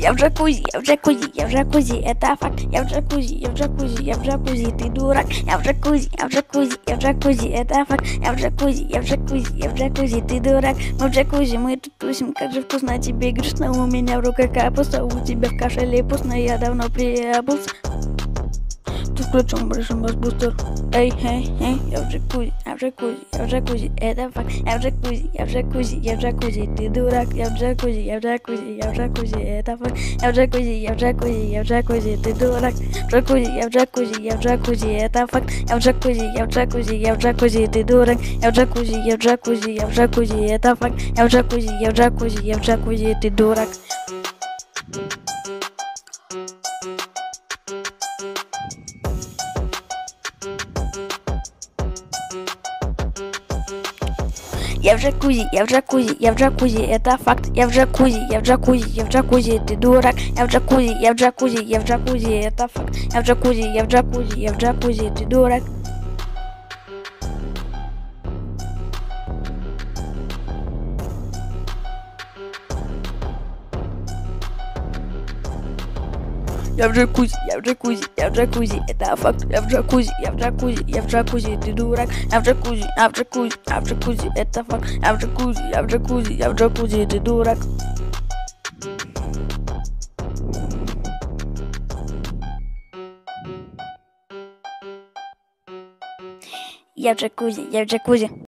я в джакузи, я в джакузи, я в джакузи, это факт. Я в джакузи, я в джакузи, я в джакузи, ты дурак. Я в джакузи, я в джакузи, я в джакузи, это факт. Я в джакузи, я в джакузи, я в джакузи, ты дурак. Мы в джакузи, мы тут тусим, как же вкусно тебе грустно. У меня в руках капуста, у тебя в кошеле пусто, я давно приобулся. Тут включен большой бас-бустер. Эй, эй, эй, я в джакузи, я в джакузи, я в джакузи, это факт. Я в джакузи, я в джакузи, я в джакузи, ты дурак. Я в джакузи, я в джакузи, я в джакузи, это факт. Я в джакузи, я в джакузи, я в джакузи, ты дурак. В джакузи, я в джакузи, я в джакузи, это факт. Я в джакузи, я в джакузи, я в джакузи, ты дурак. Я в джакузи, я в джакузи, я в джакузи, это факт. Я в джакузи, я в джакузи, я в джакузи, ты дурак. Я в джакузи, я в джакузи, я в джакузи, это факт. Я в джакузи, я в джакузи, я в джакузи, ты дурак. Я в джакузи, я в джакузи, я в джакузи, это факт. Я в джакузи, я в джакузи, я в джакузи, ты дурак. Я в джакузи, я в джакузи, я в джакузи, это факт. Я в джакузи, я в джакузи, я в джакузи, ты дурак. Я в джакузи, я в джакузи, я в джакузи, это факт. Я в джакузи, я в джакузи, я в джакузи, ты дурак. Я в джакузи, я в джакузи.